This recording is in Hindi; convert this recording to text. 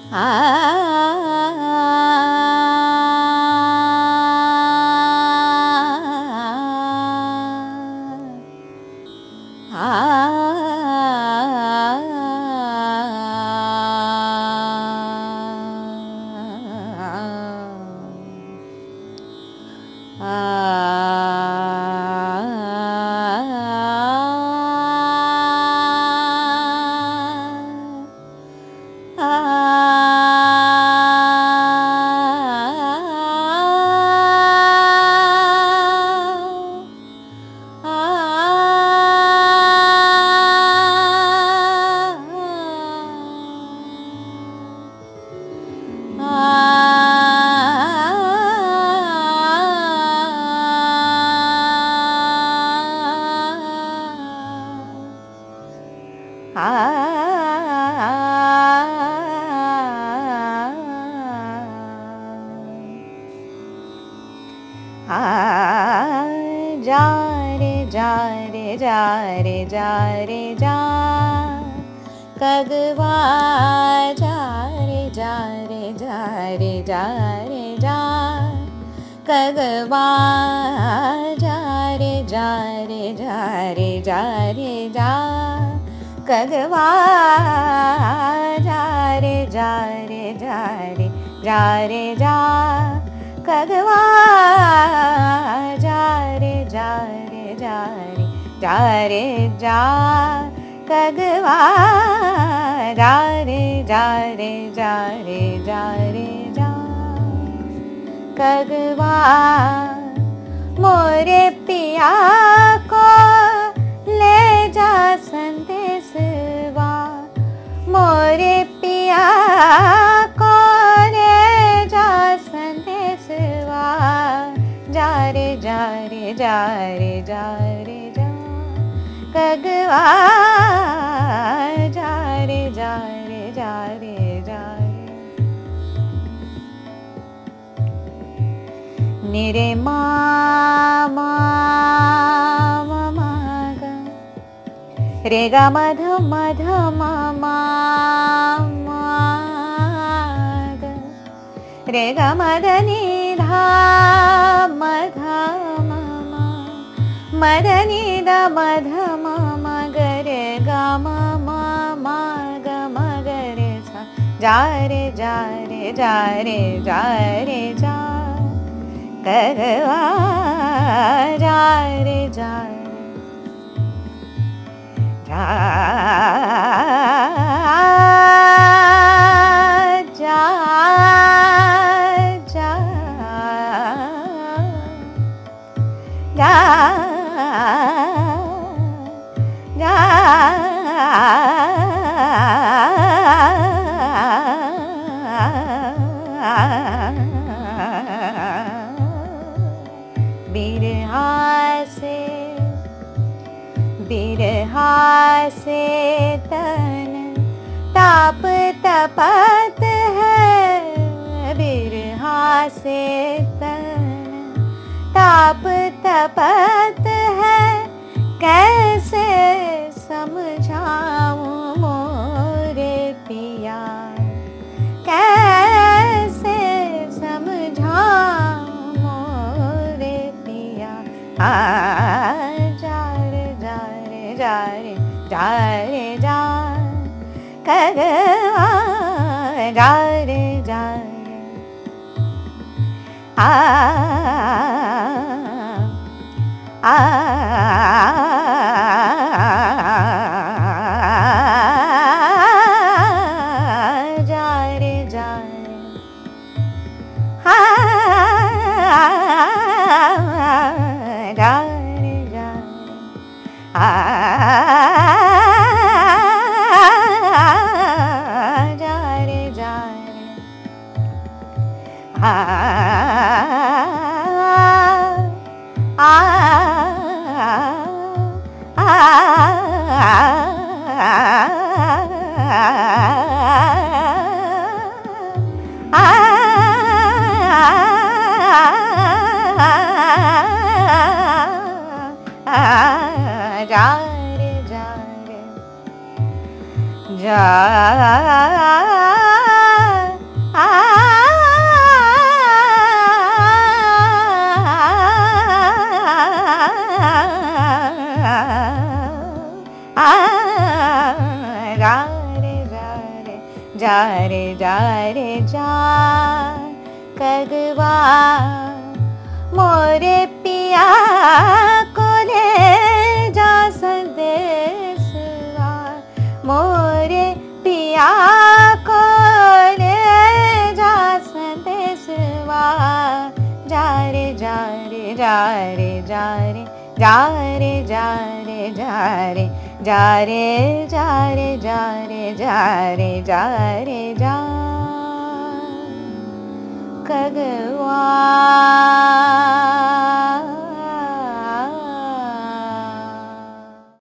जा रे जा रे जा रे जा रे जा कगवा जा रे जा रे जा रे जा रे जा कगवा जा रे जा रे जा रे जा रे जा कगवा जा रे जा रे जा रे जा रे जा कगवा जा रे जा रे जा रे जा रे जा कगवा जा रे जा रे जा रे जा रे जा कगवा मोरे पिया को ले जा संदेशवा मोरे पिया को ले जा संदेशवा जा रे जा रे जा रे जा रे जा कगवा जा रे जा रे जा रे जा निरे मा मा मा ग रे ग मध मध मा मा ग रे ग मद नि धा मध मा मद नि द मध मा ग रे ग मा ग म ग रे सा जा रे जा रे जा रे जा रे जा कगवा जा रे जा जा जा जा जा जा बिरहा से तन ताप तपत है बिरहा से तन ताप तपत है कैसे समझाऊं मोरे पिया कैसे समझाऊं मोरे पिया जा रे जा रे जा रे जा रे जा कगवा जा रे जा रे आ जा रे जा रे जा रे जा जा रे जा रे जा रे जा रे जा जा रे जा रे जा कगवा मोरे पिया को ले जा संदेशवा मोरे पिया को ले जा संदेशवा जा रे जा रे जा रे जा रे जा रे जा रे जा रे जा रे जा रे जा रे जा रे जा रे जा कगवा